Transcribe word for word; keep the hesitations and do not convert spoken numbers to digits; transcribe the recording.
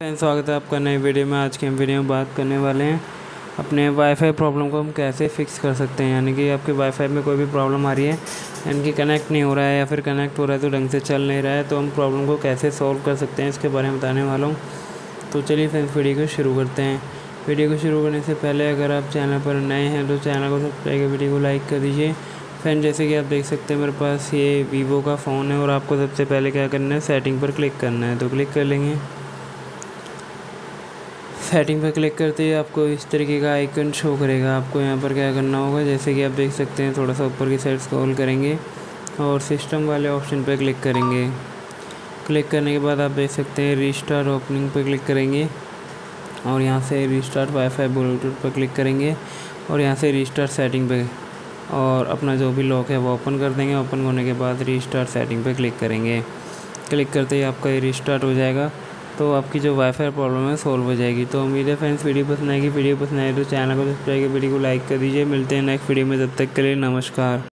Friends, स्वागत है आपका नई वीडियो में। आज की हम वीडियो में बात करने वाले हैं अपने वाईफाई प्रॉब्लम को हम कैसे फिक्स कर सकते हैं। यानी कि आपके वाईफाई में कोई भी प्रॉब्लम आ रही है, यानी कि कनेक्ट नहीं हो रहा है या फिर कनेक्ट हो रहा है तो ढंग से चल नहीं रहा है, तो हम प्रॉब्लम को कैसे सॉल्व कर सकते हैं इसके बारे में बताने वाला हूँ। तो चलिए फ्रेंड्स, वीडियो को शुरू करते हैं। वीडियो को शुरू करने से पहले अगर आप चैनल पर नए हैं तो चैनल को सब्सक्राइब कर वीडियो को लाइक कर दीजिए। फ्रेंड, जैसे कि आप देख सकते हैं मेरे पास ये वीवो का फ़ोन है और आपको सबसे पहले क्या करना है, सेटिंग पर क्लिक करना है। तो क्लिक कर लेंगे। सेटिंग पर क्लिक करते ही आपको इस तरीके का आइकन शो करेगा। आपको यहाँ पर क्या करना होगा, जैसे कि आप देख सकते हैं थोड़ा सा ऊपर की साइड स्क्रॉल करेंगे और सिस्टम वाले ऑप्शन पर क्लिक करेंगे। क्लिक करने के बाद आप देख सकते हैं रीस्टार्ट ओपनिंग पर क्लिक करेंगे और यहाँ से रीस्टार्ट वाईफाई ब्लूटूथ पर क्लिक करेंगे और यहाँ से रीस्टार्ट सेटिंग पे और अपना जो भी लॉक है वो ओपन कर देंगे। ओपन होने के बाद रीस्टार्ट सेटिंग पे क्लिक करेंगे। क्लिक करते ही आपका ये रीस्टार्ट हो जाएगा, तो आपकी जो वाईफाई प्रॉब्लम है सॉल्व हो जाएगी। तो उम्मीद है फ्रेंड्स वीडियो पसंद आएगी। वीडियो पसंद आए तो चैनल को सब्सक्राइब कर वीडियो को लाइक कर दीजिए। मिलते हैं नेक्स्ट वीडियो में, तब तक के लिए नमस्कार।